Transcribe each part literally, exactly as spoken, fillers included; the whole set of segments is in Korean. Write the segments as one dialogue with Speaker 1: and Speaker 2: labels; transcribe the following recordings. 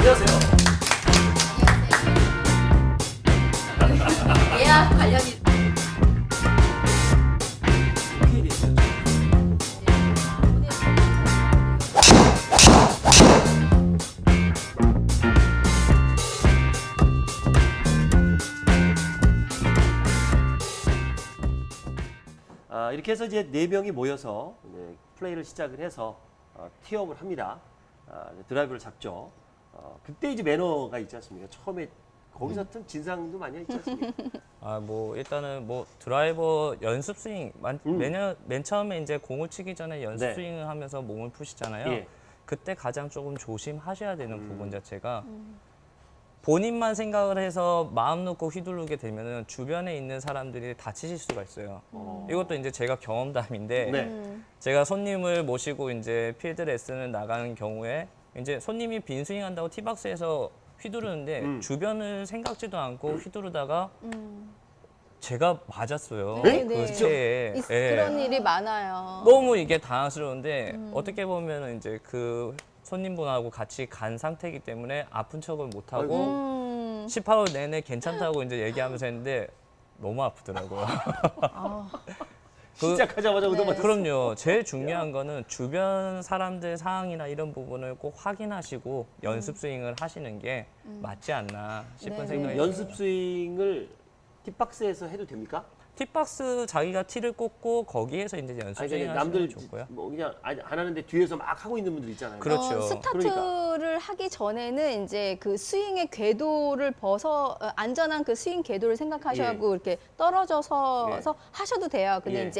Speaker 1: 안녕하세요.
Speaker 2: 예약 관련이.
Speaker 1: 아, 이렇게 해서 이제 네 명이 모여서 이제 플레이를 시작을 해서 어, 티업을 합니다. 아, 드라이브를 잡죠. 어, 그때 이제 매너가 있지 않습니까? 처음에 거기서 좀 진상도 많이 있지 않습니까?
Speaker 3: 아, 뭐 일단은 뭐 드라이버 연습 스윙 만,
Speaker 1: 음.
Speaker 3: 매년 맨 처음에 이제 공을 치기 전에 연습
Speaker 1: 네.
Speaker 3: 스윙을 하면서 몸을 푸시잖아요.
Speaker 1: 예.
Speaker 3: 그때 가장 조금 조심하셔야 되는
Speaker 1: 음.
Speaker 3: 부분 자체가 본인만 생각을 해서 마음 놓고 휘두르게 되면은 주변에 있는 사람들이 다치실 수가 있어요.
Speaker 1: 어.
Speaker 3: 이것도 이제 제가 경험담인데
Speaker 1: 네.
Speaker 2: 음.
Speaker 3: 제가 손님을 모시고 이제 필드 레슨을 나가는 경우에 이제 손님이 빈 스윙 한다고 티박스에서 휘두르는데
Speaker 1: 음.
Speaker 3: 주변을 생각지도 않고 휘두르다가
Speaker 2: 음.
Speaker 3: 제가 맞았어요.
Speaker 2: 네,
Speaker 3: 그
Speaker 2: 네.
Speaker 3: 채에.
Speaker 2: 있-
Speaker 3: 예.
Speaker 2: 그런 일이 많아요.
Speaker 3: 너무 이게 당황스러운데
Speaker 2: 음.
Speaker 3: 어떻게 보면 이제 그 손님분하고 같이 간 상태이기 때문에 아픈 척을 못 하고
Speaker 2: 음.
Speaker 3: 십팔 홀 내내 괜찮다고 이제 얘기하면서 했는데 너무 아프더라고요.
Speaker 2: 아,
Speaker 3: 그-
Speaker 1: 시작하자마자
Speaker 2: 네.
Speaker 1: 얻어맞았어.
Speaker 3: 그럼요. 제일 중요한 거는 주변 사람들 상황이나 이런 부분을 꼭 확인하시고 연습 스윙을 하시는 게 맞지 않나 싶은
Speaker 2: 네.
Speaker 3: 생각이
Speaker 1: 연습 스윙을 팁박스에서 해도 됩니까?
Speaker 3: 팁박스 자기가 티를 꽂고 거기에서 이제 연습
Speaker 1: 아니,
Speaker 3: 스윙
Speaker 1: 그러니까
Speaker 3: 하시는 게
Speaker 1: 남들
Speaker 3: 좋고요.
Speaker 1: 뭐 그냥 안 하는데 뒤에서 막 하고 있는 분들 있잖아요.
Speaker 3: 그렇죠.
Speaker 2: 어, 스타트를
Speaker 1: 그러니까.
Speaker 2: 하기 전에는 이제 그 스윙의 궤도를 벗어 어, 안전한 그 스윙 궤도를 생각하셔고 이렇게 떨어져서
Speaker 1: 예.
Speaker 2: 서 하셔도 돼요. 근데
Speaker 1: 예.
Speaker 2: 이제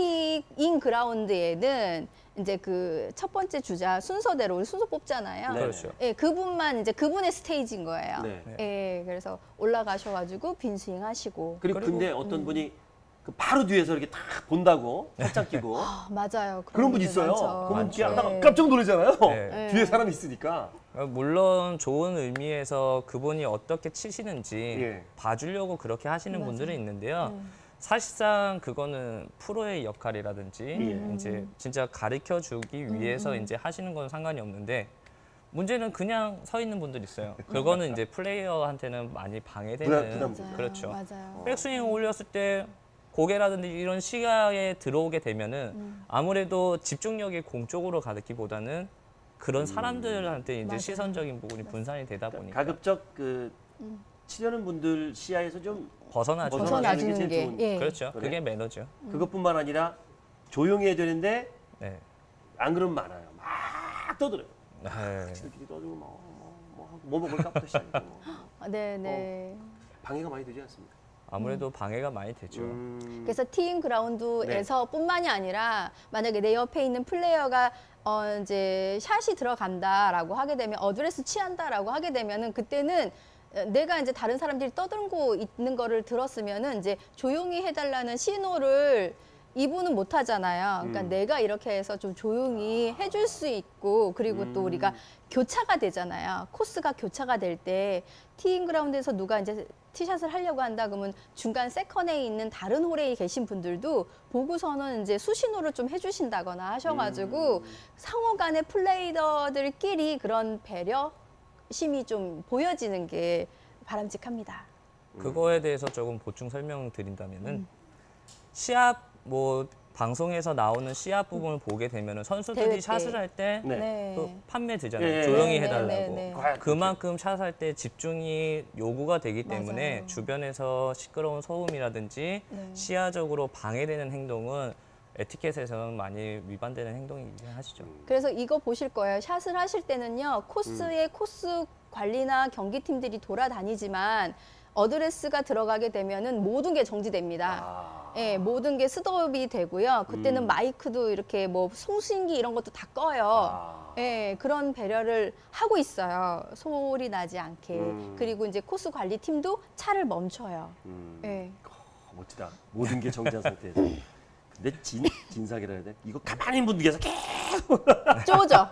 Speaker 2: 티인 그라운드에는 이제 그 첫 번째 주자 순서대로 우리 순서 뽑잖아요.
Speaker 1: 네.
Speaker 3: 그렇죠.
Speaker 2: 예, 그분만 이제 그분의 스테이지인 거예요.
Speaker 1: 네.
Speaker 2: 예, 그래서 올라가셔가지고 빈 스윙 하시고.
Speaker 1: 그리고,
Speaker 3: 그리고-
Speaker 1: 근데 어떤 분이 그 바로 뒤에서 이렇게 딱 본다고 팔짱 끼고
Speaker 2: 아, 맞아요.
Speaker 1: 그런 분
Speaker 2: 분들
Speaker 1: 있어요.
Speaker 2: 많죠.
Speaker 1: 그러면
Speaker 3: 많죠.
Speaker 1: 하다가
Speaker 2: 네.
Speaker 1: 깜짝 놀라잖아요.
Speaker 3: 네.
Speaker 1: 뒤에 사람이 있으니까.
Speaker 3: 물론 좋은 의미에서 그분이 어떻게 치시는지
Speaker 1: 예.
Speaker 3: 봐주려고 그렇게 하시는
Speaker 2: 맞아요.
Speaker 3: 분들은 있는데요.
Speaker 2: 음.
Speaker 3: 사실상 그거는 프로의 역할이라든지
Speaker 1: 예.
Speaker 3: 이제 진짜 가르쳐 주기 위해서 이제 하시는 건 상관이 없는데 문제는 그냥 서 있는 분들 있어요. 그거는 이제 플레이어한테는 많이 방해되는
Speaker 1: 부담- 부담
Speaker 2: 맞아요.
Speaker 3: 그렇죠.
Speaker 2: 맞아요.
Speaker 3: 백스윙 올렸을 때 고개라든지 이런 시야에 들어오게 되면은
Speaker 2: 음.
Speaker 3: 아무래도 집중력이 공 쪽으로 가기보다는 그런
Speaker 1: 음.
Speaker 3: 사람들한테 이제
Speaker 2: 맞아요.
Speaker 3: 시선적인 부분이 분산이 되다 보니까
Speaker 1: 가급적 그
Speaker 2: 음.
Speaker 1: 치려는 분들 시야에서 좀
Speaker 3: 벗어나죠.
Speaker 1: 벗어나주는
Speaker 2: 벗어나주는
Speaker 1: 게
Speaker 2: 게.
Speaker 1: 좋은-
Speaker 2: 예.
Speaker 3: 그렇죠.
Speaker 1: 그래.
Speaker 3: 그게 매너죠.
Speaker 1: 그것뿐만 아니라 조용히 해야 되는데
Speaker 3: 네.
Speaker 1: 안 그러면 많아요. 막 떠들어요.
Speaker 3: 네.
Speaker 1: 이렇게 떠들고 뭐, 뭐, 뭐, 뭐 먹을까부터 시작해서 뭐.
Speaker 2: 아, 네, 네.
Speaker 1: 방해가 많이 되지 않습니까?
Speaker 3: 아무래도 방해가 많이 되죠.
Speaker 1: 음,
Speaker 2: 그래서 티인 그라운드에서
Speaker 1: 네.
Speaker 2: 뿐만이 아니라 만약에 내 옆에 있는 플레이어가 어 이제 샷이 들어간다라고 하게 되면 어드레스 취한다라고 하게 되면은 그때는 내가 이제 다른 사람들이 떠들고 있는 거를 들었으면은 이제 조용히 해달라는 신호를 이분은 못 하잖아요. 그러니까
Speaker 1: 음.
Speaker 2: 내가 이렇게 해서 좀 조용히 해줄 수 있고 그리고 또
Speaker 1: 음.
Speaker 2: 우리가 교차가 되잖아요. 코스가 교차가 될 때 티인 그라운드에서 누가 이제 티샷을 하려고 한다 그러면 중간 세컨에 있는 다른 홀에 계신 분들도 보고서는 이제 수신호를 좀 해주신다거나 하셔가지고
Speaker 1: 음.
Speaker 2: 상호 간의 플레이어들끼리 그런 배려심이 좀 보여지는 게 바람직합니다.
Speaker 3: 그거에 대해서 조금 보충 설명드린다면은
Speaker 2: 음.
Speaker 3: 시합 뭐 방송에서 나오는 시합 부분을 보게 되면은
Speaker 2: 대회
Speaker 3: 선수들이
Speaker 2: 때.
Speaker 3: 샷을 할 때
Speaker 1: 네.
Speaker 3: 또 판매 되잖아요.
Speaker 1: 예, 예,
Speaker 3: 조용히
Speaker 2: 예.
Speaker 3: 해달라고.
Speaker 2: 네, 네, 네.
Speaker 1: 과연
Speaker 3: 그만큼 샷할 때 집중이 요구가 되기 때문에
Speaker 2: 맞아요.
Speaker 3: 주변에서 시끄러운 소음이라든지
Speaker 2: 네.
Speaker 3: 시야적으로 방해되는 행동은 에티켓에서는 많이 위반되는 행동이긴 하시죠.
Speaker 2: 그래서 이거 보실 거예요. 샷을 하실 때는요. 코스에 코스 관리나 경기팀들이 돌아다니지만 어드레스가 들어가게 되면은 모든 게 정지됩니다.
Speaker 1: 아.
Speaker 2: 예, 모든 게 스톱이 되고요. 그때는
Speaker 1: 음.
Speaker 2: 마이크도 이렇게 뭐 송신기 이런 것도 다 꺼요.
Speaker 1: 아.
Speaker 2: 예, 그런 배려를 하고 있어요. 소리 나지 않게.
Speaker 1: 음.
Speaker 2: 그리고 이제 코스 관리 팀도 차를 멈춰요.
Speaker 1: 음.
Speaker 2: 예.
Speaker 1: 어, 멋지다. 모든 게 정지한 상태에서. 근데 진, 진상이라 해야 돼? 이거 가만히 있는 분 위해서 계속
Speaker 2: 쪼죠.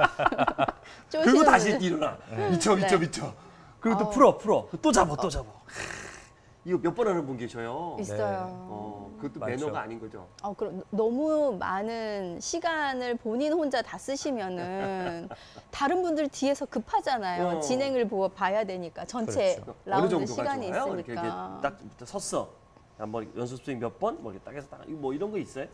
Speaker 1: 그리고
Speaker 2: 쪼시는
Speaker 1: 다시
Speaker 2: 분들.
Speaker 1: 일어나. 미쳐, 미쳐,
Speaker 2: 네.
Speaker 1: 미쳐. 그리고 또
Speaker 2: 어.
Speaker 1: 풀어, 풀어. 또 잡아, 또 잡아. 이거 몇 번 하는 분 계셔요.
Speaker 2: 있어요.
Speaker 1: 어, 그것도
Speaker 3: 맞죠.
Speaker 1: 매너가 아닌 거죠.
Speaker 2: 어, 그럼 너무 많은 시간을 본인 혼자 다 쓰시면은 다른 분들 뒤에서 급하잖아요.
Speaker 1: 어.
Speaker 2: 진행을 보, 봐야 되니까 전체
Speaker 3: 그렇죠.
Speaker 1: 어느
Speaker 2: 라운드
Speaker 1: 정도가
Speaker 2: 시간이
Speaker 1: 좋아요? 이렇게, 이렇게
Speaker 2: 있으니까.
Speaker 1: 딱 섰어. 한번 연습 스윙 몇 번? 뭐 이렇게 딱 해서 딱, 뭐 이런 거 있어요?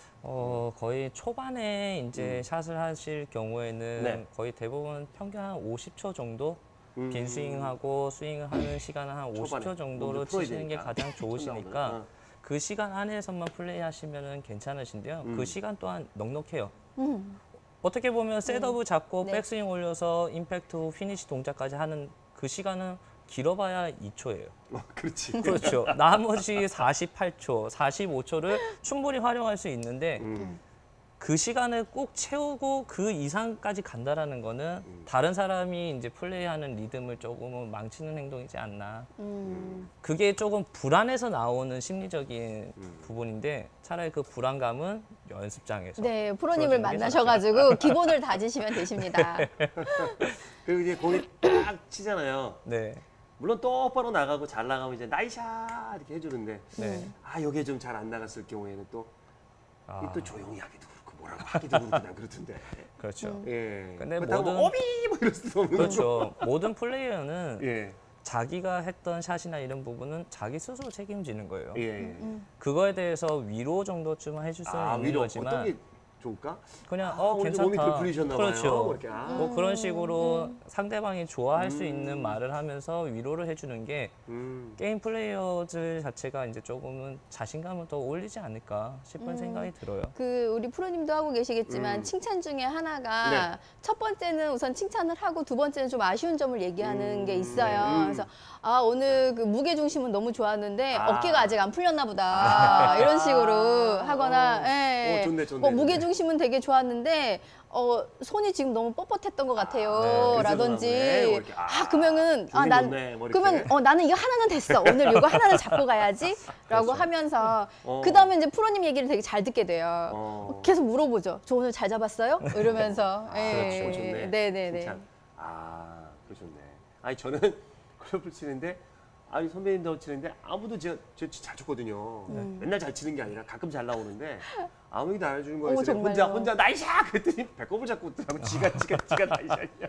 Speaker 3: 어, 거의 초반에 이제
Speaker 1: 음.
Speaker 3: 샷을 하실 경우에는
Speaker 1: 네.
Speaker 3: 거의 대부분 평균 한 오십 초 정도
Speaker 1: 음.
Speaker 3: 빈 스윙하고 스윙을 하는 시간은 한 오십
Speaker 1: 초반에
Speaker 3: 초 정도로
Speaker 1: 몸도 풀어야
Speaker 3: 치시는 게
Speaker 1: 되니까.
Speaker 3: 가장 좋으시니까
Speaker 1: 어.
Speaker 3: 그 시간 안에서만 플레이하시면 괜찮으신데요.
Speaker 1: 음.
Speaker 3: 그 시간 또한 넉넉해요.
Speaker 2: 음.
Speaker 3: 어떻게 보면 셋업을 잡고
Speaker 2: 네.
Speaker 3: 백스윙 올려서 임팩트 후 피니시 동작까지 하는 그 시간은 길어봐야 이 초예요.
Speaker 1: 어, 그렇지.
Speaker 3: 그렇죠. 나머지 사십팔 초, 사십오 초를 충분히 활용할 수 있는데
Speaker 1: 음.
Speaker 3: 그 시간을 꼭 채우고 그 이상까지 간다라는 거는 다른 사람이 이제 플레이하는 리듬을 조금은 망치는 행동이지 않나.
Speaker 2: 음.
Speaker 3: 그게 조금 불안해서 나오는 심리적인
Speaker 1: 음.
Speaker 3: 부분인데 차라리 그 불안감은 연습장에서.
Speaker 2: 네, 프로님을
Speaker 3: 풀어주는 게
Speaker 2: 만나셔가지고 기본을 다지시면 되십니다.
Speaker 1: 그리고 이제 공이 딱 치잖아요.
Speaker 3: 네.
Speaker 1: 물론 똑바로 나가고 잘 나가면 이제 나이샷 이렇게 해주는데
Speaker 3: 네.
Speaker 1: 아 여기에 좀 잘 안 나갔을 경우에는 또,
Speaker 3: 아,
Speaker 1: 이게 또 조용히 하기도 그렇고 뭐라고 하기도 그렇고 난 그렇던데.
Speaker 3: 그렇죠.
Speaker 2: 음.
Speaker 1: 예.
Speaker 3: 근데
Speaker 1: 그렇다고
Speaker 3: 모든-
Speaker 1: 뭐 오비 뭐 이럴 수도 없는
Speaker 3: 그렇죠. 모든 플레이어는
Speaker 1: 거. 예.
Speaker 3: 자기가 했던 샷이나 이런 부분은 자기 스스로 책임지는 거예요.
Speaker 1: 예.
Speaker 2: 음.
Speaker 3: 그거에 대해서 위로 정도쯤은 해줄 수는
Speaker 1: 아
Speaker 3: 있는
Speaker 1: 위로
Speaker 3: 거지만
Speaker 1: 어떤 게 좋을까?
Speaker 3: 그냥
Speaker 1: 아,
Speaker 3: 어
Speaker 1: 오늘
Speaker 3: 괜찮다.
Speaker 1: 몸이 덜 풀리셨나 봐요.
Speaker 3: 그렇죠.
Speaker 1: 뭐 이렇게. 아.
Speaker 3: 뭐 그런 식으로 상대방이 좋아할 수
Speaker 1: 음.
Speaker 3: 있는 말을 하면서 위로를 해주는 게
Speaker 1: 음.
Speaker 3: 게임 플레이어들 자체가 이제 조금은 자신감을 더 올리지 않을까 싶은
Speaker 2: 음.
Speaker 3: 생각이 들어요.
Speaker 2: 그 우리 프로님도 하고 계시겠지만
Speaker 1: 음.
Speaker 2: 칭찬 중에 하나가
Speaker 1: 네.
Speaker 2: 첫 번째는 우선 칭찬을 하고 두 번째는 좀 아쉬운 점을 얘기하는
Speaker 1: 음.
Speaker 2: 게 있어요.
Speaker 1: 네. 음.
Speaker 2: 그래서 아 오늘 그 무게 중심은 너무 좋았는데
Speaker 1: 아.
Speaker 2: 어깨가 아직 안 풀렸나 보다 이런 식으로 하거나
Speaker 1: 어.
Speaker 2: 예.
Speaker 1: 어, 좋네, 좋네,
Speaker 2: 뭐 무게
Speaker 1: 좋네.
Speaker 2: 중심은 되게 좋았는데 어 손이 지금 너무 뻣뻣했던 것 같아요.
Speaker 1: 네,
Speaker 2: 라든지
Speaker 1: 그래서 뭐 이렇게, 아,
Speaker 2: 아 그러면은
Speaker 1: 힘이
Speaker 2: 아난
Speaker 1: 좋네, 뭐 이렇게.
Speaker 2: 그러면 어 나는 이거 하나는 됐어. 오늘 이거 하나는 잡고 가야지라고
Speaker 1: 그렇죠.
Speaker 2: 하면서
Speaker 1: 어.
Speaker 2: 그 다음에 이제 프로님 얘기를 되게 잘 듣게 돼요.
Speaker 1: 어.
Speaker 2: 계속 물어보죠. 저 오늘 잘 잡았어요? 이러면서.
Speaker 1: 아,
Speaker 2: 예.
Speaker 1: 그렇죠. 좋네.
Speaker 2: 네네네.
Speaker 1: 칭찬. 아, 그러셨네. 아니 저는 골프 치는데 아니 선배님도 치는데 아무도 제가 저잘 쳤거든요.
Speaker 2: 음.
Speaker 1: 맨날 잘 치는 게 아니라 가끔 잘 나오는데 아무도 안 해주는 거예요.
Speaker 2: 어,
Speaker 1: 그래서 혼자
Speaker 2: 정말요?
Speaker 1: 혼자 나이샷 그랬더니 배꼽을 잡고 있더라고. 지가 지가 지가 나이샷이야.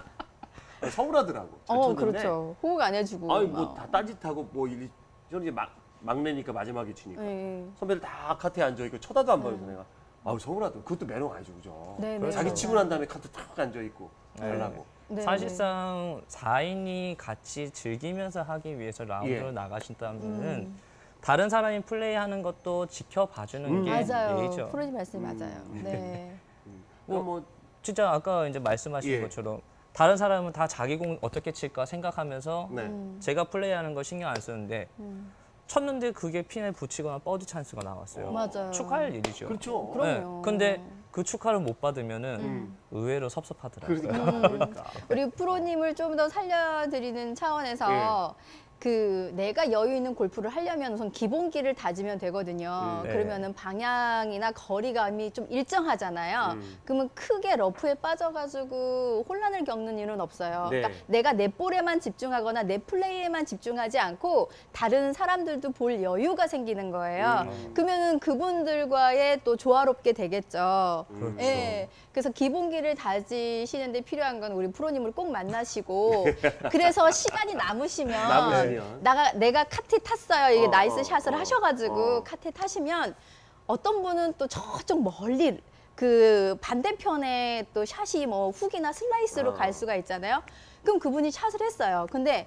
Speaker 1: 서운하더라고. 잘
Speaker 2: 어,
Speaker 1: 쳤는데.
Speaker 2: 그렇죠. 호응 안 해주고.
Speaker 1: 아니 뭐
Speaker 2: 막.
Speaker 1: 다 딴짓하고 뭐 이- 저는 이제 막 막내니까 마지막에 치니까
Speaker 2: 예.
Speaker 1: 선배들 다 카트에 앉아 있고 쳐다도 안 봐요. 내가 아우 서운하더라고. 그것도 매너가 아니죠, 그죠?
Speaker 2: 네, 네,
Speaker 1: 자기
Speaker 2: 네.
Speaker 1: 치고 난 다음에 카트 탁 앉아 있고
Speaker 3: 네.
Speaker 1: 달라고.
Speaker 2: 네,
Speaker 3: 사실상 사 인이 같이 즐기면서 하기 위해서 라운드를
Speaker 1: 예.
Speaker 3: 나가신다면은
Speaker 2: 음.
Speaker 3: 다른 사람이 플레이하는 것도 지켜봐주는
Speaker 1: 음.
Speaker 3: 게
Speaker 2: 맞아요.
Speaker 3: 예의죠.
Speaker 2: 프로님 말씀이
Speaker 1: 음.
Speaker 2: 맞아요. 네.
Speaker 1: 음. 그럼 뭐
Speaker 3: 진짜 아까 이제 말씀하신
Speaker 1: 예.
Speaker 3: 것처럼 다른 사람은 다 자기 공 어떻게 칠까 생각하면서
Speaker 1: 네.
Speaker 2: 음.
Speaker 3: 제가 플레이하는 거 신경 안 쓰는데
Speaker 2: 음.
Speaker 3: 쳤는데 그게 핀에 붙이거나 버디 찬스가 나왔어요.
Speaker 2: 맞아요.
Speaker 3: 축하할 일이죠.
Speaker 1: 그렇죠.
Speaker 2: 그럼요.
Speaker 3: 근데 그 축하를 못 받으면은
Speaker 1: 음.
Speaker 3: 의외로 섭섭하더라고요.
Speaker 1: 그러니까. 그러니까.
Speaker 2: 우리 프로님을 좀 더 살려드리는 차원에서
Speaker 1: 예.
Speaker 2: 그 내가 여유 있는 골프를 하려면 우선 기본기를 다지면 되거든요.
Speaker 1: 음.
Speaker 3: 네.
Speaker 2: 그러면은 방향이나 거리감이 좀 일정하잖아요.
Speaker 1: 음.
Speaker 2: 그러면 크게 러프에 빠져가지고 혼란을 겪는 일은 없어요.
Speaker 1: 네.
Speaker 2: 그러니까 내가 내 볼에만 집중하거나 내 플레이에만 집중하지 않고 다른 사람들도 볼 여유가 생기는 거예요.
Speaker 1: 음.
Speaker 2: 그러면은 그분들과의 또 조화롭게 되겠죠.
Speaker 1: 그렇죠.
Speaker 2: 예. 그래서 기본기를 다지시는데 필요한 건 우리 프로님을 꼭 만나시고 그래서 시간이 남으시면,
Speaker 1: 남으시면.
Speaker 2: 나가 내가 카트 탔어요. 이게
Speaker 1: 어,
Speaker 2: 나이스
Speaker 1: 어,
Speaker 2: 샷을
Speaker 1: 어,
Speaker 2: 하셔가지고
Speaker 1: 어.
Speaker 2: 카트 타시면 어떤 분은 또 저쪽 멀리 그 반대편에 또 샷이 뭐 훅이나 슬라이스로
Speaker 1: 어.
Speaker 2: 갈 수가 있잖아요. 그럼 그분이 샷을 했어요. 근데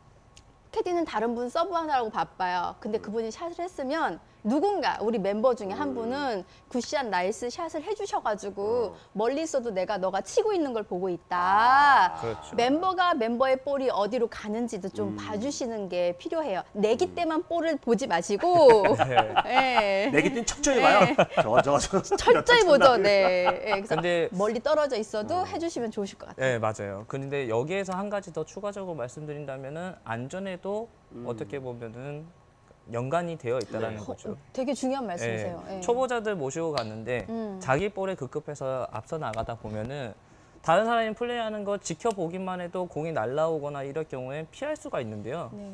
Speaker 2: 캐디는 다른 분 서브 하느라고 바빠요. 근데 그분이 샷을 했으면 누군가 우리 멤버 중에 한 분은 굿샷 나이스 샷을 해주셔가지고
Speaker 1: 어.
Speaker 2: 멀리 있어도 내가 너가 치고 있는 걸 보고 있다.
Speaker 1: 아,
Speaker 3: 그렇죠.
Speaker 2: 멤버가 멤버의 볼이 어디로 가는지도 좀
Speaker 1: 음.
Speaker 2: 봐주시는 게 필요해요. 내기 때만 볼을 보지 마시고 예.
Speaker 1: 내기 때는 철저히 봐요. 저 저 저.
Speaker 2: 철저히 보죠. 네. 예, 그래서
Speaker 3: 근데
Speaker 2: 멀리 떨어져 있어도 해주시면 좋으실 것 같아요.
Speaker 3: 네, 맞아요. 근데 여기에서 한 가지 더 추가적으로 말씀드린다면은 안전에도
Speaker 1: 음.
Speaker 3: 어떻게 보면은 연관이 되어 있다라는
Speaker 1: 네.
Speaker 3: 거죠.
Speaker 2: 되게 중요한 말씀이세요.
Speaker 3: 예,
Speaker 2: 예.
Speaker 3: 초보자들 모시고 갔는데
Speaker 2: 음.
Speaker 3: 자기 볼에 급급해서 앞서 나가다 보면은 다른 사람이 플레이하는 거 지켜보기만 해도 공이 날라오거나 이럴 경우에 피할 수가 있는데요.
Speaker 2: 네.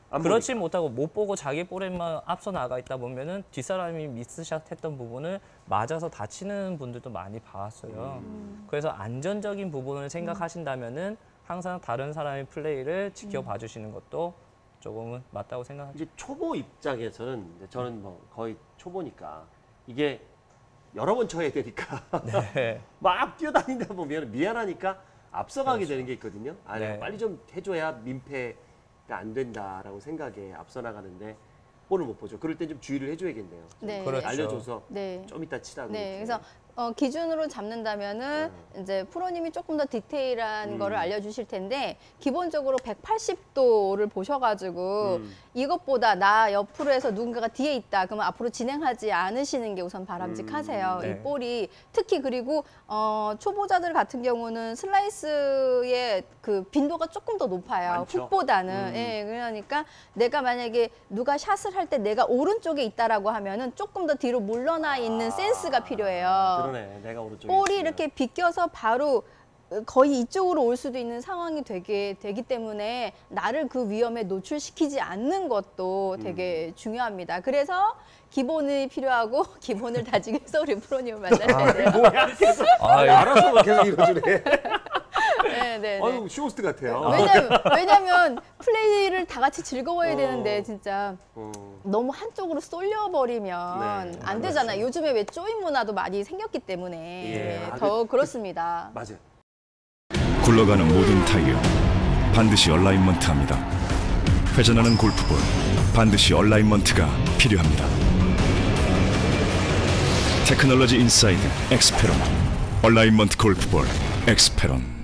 Speaker 1: 안
Speaker 3: 그렇지
Speaker 1: 보니까.
Speaker 3: 못하고 못 보고 자기 볼에만 앞서 나가 있다 보면은 뒷사람이 미스샷 했던 부분을 맞아서 다치는 분들도 많이 봐왔어요.
Speaker 1: 음.
Speaker 3: 그래서 안전적인 부분을 생각하신다면은 항상 다른 사람의 플레이를 지켜봐 주시는 것도 조금은 맞다고 생각합니다.
Speaker 1: 이제 초보 입장에서는 이제 저는 뭐 거의 초보니까 이게 여러 번 쳐야 되니까
Speaker 3: 네.
Speaker 1: 막 뛰어다니다 보면 미안하니까 앞서가게
Speaker 3: 그렇죠.
Speaker 1: 되는 게 있거든요. 아,
Speaker 3: 네.
Speaker 1: 빨리 좀 해줘야 민폐가 안 된다라고 생각에 앞서 나가는데 볼을 못 보죠. 그럴 땐 좀 주의를 해줘야겠네요.
Speaker 2: 네.
Speaker 3: 그렇죠.
Speaker 1: 알려줘서
Speaker 2: 네.
Speaker 1: 좀 이따 치라고.
Speaker 2: 네,
Speaker 1: 이렇게.
Speaker 2: 그래서 어, 기준으로 잡는다면은 이제 프로님이 조금 더 디테일한
Speaker 1: 음.
Speaker 2: 거를 알려주실 텐데 기본적으로 백팔십 도를 보셔가지고
Speaker 1: 음.
Speaker 2: 이것보다 나 옆으로 해서 누군가가 뒤에 있다 그러면 앞으로 진행하지 않으시는 게 우선 바람직하세요.
Speaker 3: 음, 네.
Speaker 2: 이 볼이 특히 그리고 어, 초보자들 같은 경우는 슬라이스의 그 빈도가 조금 더 높아요.
Speaker 1: 많죠.
Speaker 2: 훅보다는.
Speaker 1: 음.
Speaker 2: 예, 그러니까 내가 만약에 누가 샷을 할 때 내가 오른쪽에 있다라고 하면은 조금 더 뒤로 물러나 있는
Speaker 1: 아,
Speaker 2: 센스가 필요해요.
Speaker 1: 그러네. 내가 오른쪽에
Speaker 2: 볼이
Speaker 1: 있으면.
Speaker 2: 이렇게 비껴서 바로 거의 이쪽으로 올 수도 있는 상황이 되게 되기 때문에 나를 그 위험에 노출시키지 않는 것도 되게 중요합니다. 그래서 기본이 필요하고 기본을 다지기 위해서 우리 프로님을 만나셔야 돼요.
Speaker 1: 뭐야 계속
Speaker 3: 아, 예.
Speaker 1: 알아서 막 계속 이러주네.
Speaker 2: 네, 네, 네.
Speaker 1: 아유 쇼호스트 같아요.
Speaker 2: 왜냐면, 왜냐면 플레이를 다 같이 즐거워야
Speaker 1: 어.
Speaker 2: 되는데 진짜
Speaker 1: 어.
Speaker 2: 너무 한쪽으로 쏠려버리면
Speaker 1: 네,
Speaker 2: 안 되잖아요. 요즘에 왜 조인 문화도 많이 생겼기 때문에
Speaker 1: 예,
Speaker 2: 네,
Speaker 1: 아주-
Speaker 2: 더 그렇습니다.
Speaker 1: 맞아요.
Speaker 4: 굴러가는 모든 타이어 반드시 얼라인먼트합니다. 회전하는 골프볼 반드시 얼라인먼트가 필요합니다. 테크놀로지 인사이드 엑스페론 얼라인먼트 골프볼 엑스페론.